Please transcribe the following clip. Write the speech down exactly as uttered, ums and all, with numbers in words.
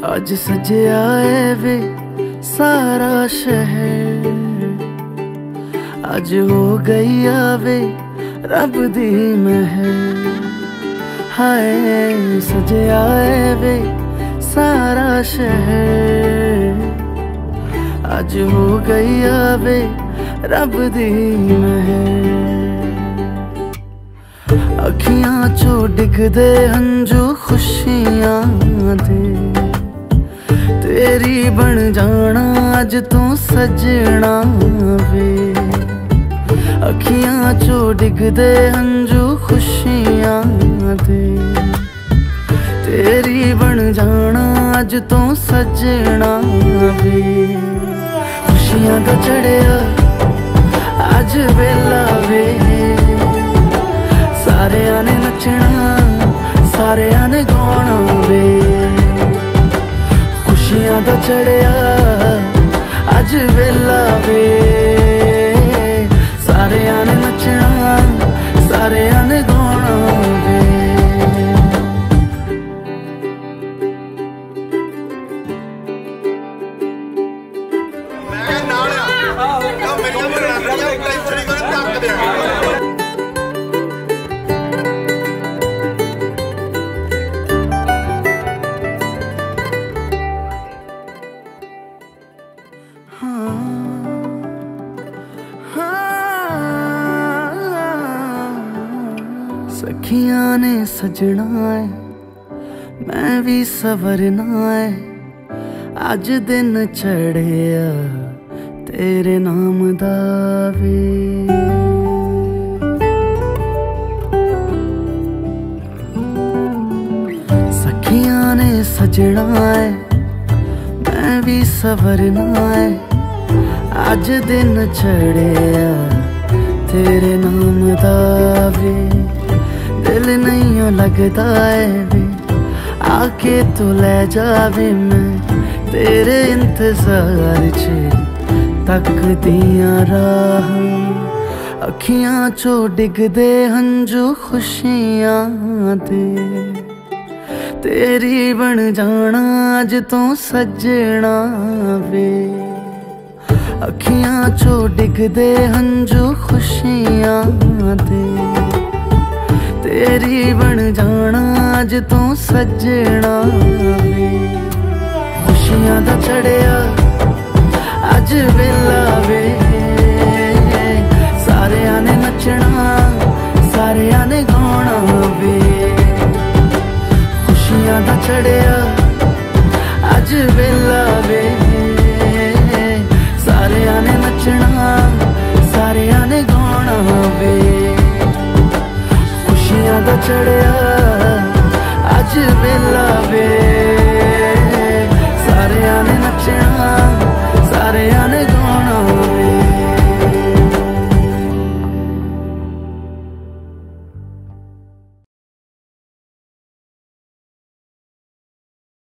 अज सजया है वे सारा शहर, अज हो गई आवे रब दी महर। हाय सजया है वे सारा शहर, अज हो गई आवे रब दी महर। अखियां चो डिगदे हंजू खुशियां दे, तेरी बन जाना अज तू सजना वे। अखियां चो डिगदे हंजू खुशियां दे, तेरी बन जाना अज तू सजना वे। खुशियां दा चढ़िया अज वेला वे, सारेयां ने नचना सारेयां ने गाना वे। खुशियां दा चढ़िया अज वेला वे, सारेयां ने नचना सारेयां ने गाना वे। सखियां ने सजना है मैं भी सवरना है, अज दिन चढ़िया तेरे नाम दा वे। सखियां ने सजना है मैं भी सवरना है, अज दिन चढ़िया तेरे नाम दा वे। दिल नहीं लगता है वे आके तू ले जावे, मैं तेरे इंतजार च तकदियां राह। अखियां चो डिगदे हंजू खुशियां दे, तेरी बन जाना अज तू सजना वे। अखियां चो डिगदे हंजू खुशियां दे, तेरी बन जाना अज तू सजना वे। खुशियां दा चढ़िया